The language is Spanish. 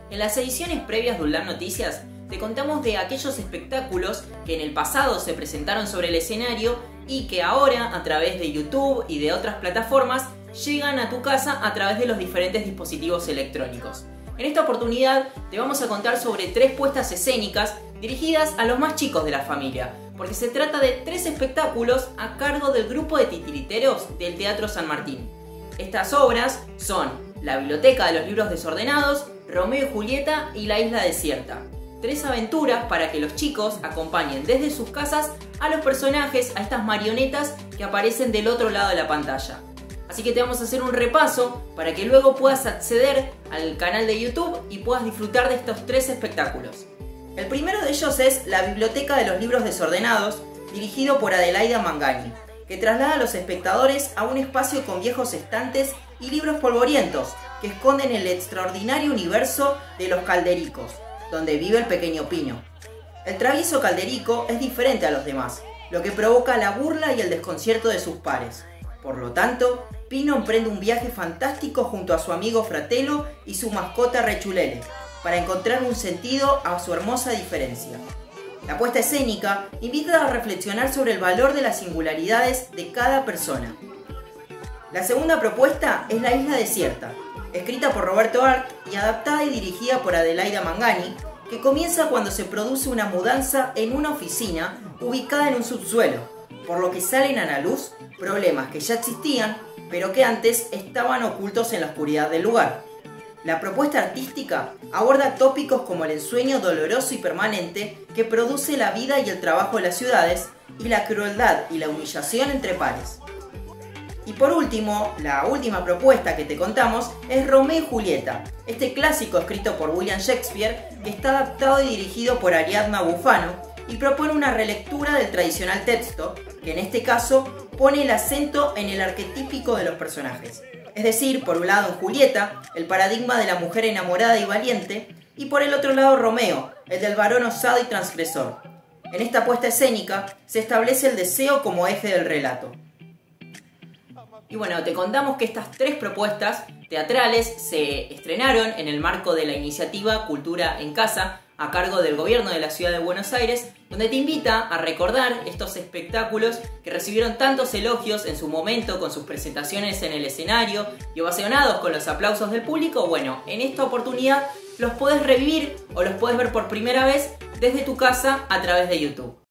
En las ediciones previas de ULAM Noticias te contamos de aquellos espectáculos que en el pasado se presentaron sobre el escenario y que ahora, a través de YouTube y de otras plataformas, llegan a tu casa a través de los diferentes dispositivos electrónicos. En esta oportunidad te vamos a contar sobre 3 puestas escénicas dirigidas a los más chicos de la familia, porque se trata de 3 espectáculos a cargo del grupo de titiriteros del Teatro San Martín. Estas obras son La Biblioteca de los Libros Desordenados, Romeo y Julieta y La Isla Desierta. 3 aventuras para que los chicos acompañen desde sus casas a los personajes, a estas marionetas que aparecen del otro lado de la pantalla. Así que te vamos a hacer un repaso para que luego puedas acceder al canal de YouTube y puedas disfrutar de estos 3 espectáculos. El primero de ellos es La Biblioteca de los Libros Desordenados, dirigido por Adelaida Mangani, que traslada a los espectadores a un espacio con viejos estantes y libros polvorientos que esconden el extraordinario universo de los Caldericos, donde vive el pequeño Pino. El travieso Calderico es diferente a los demás, lo que provoca la burla y el desconcierto de sus pares. Por lo tanto, Pino emprende un viaje fantástico junto a su amigo Fratello y su mascota Rechulele, para encontrar un sentido a su hermosa diferencia. La puesta escénica invita a reflexionar sobre el valor de las singularidades de cada persona. La segunda propuesta es La Isla Desierta, escrita por Roberto Arlt y adaptada y dirigida por Adelaida Mangani, que comienza cuando se produce una mudanza en una oficina ubicada en un subsuelo, por lo que salen a la luz problemas que ya existían, pero que antes estaban ocultos en la oscuridad del lugar. La propuesta artística aborda tópicos como el ensueño doloroso y permanente que produce la vida y el trabajo de las ciudades y la crueldad y la humillación entre pares. Y por último, la última propuesta que te contamos es Romeo y Julieta, este clásico escrito por William Shakespeare que está adaptado y dirigido por Ariadna Bufano y propone una relectura del tradicional texto, que en este caso pone el acento en el arquetípico de los personajes. Es decir, por un lado en Julieta, el paradigma de la mujer enamorada y valiente, y por el otro lado Romeo, el del varón osado y transgresor. En esta puesta escénica se establece el deseo como eje del relato. Y bueno, te contamos que estas 3 propuestas teatrales se estrenaron en el marco de la iniciativa Cultura en Casa, a cargo del gobierno de la ciudad de Buenos Aires, donde te invita a recordar estos espectáculos que recibieron tantos elogios en su momento con sus presentaciones en el escenario y ovacionados con los aplausos del público. Bueno, en esta oportunidad los podés revivir o los podés ver por primera vez desde tu casa a través de YouTube.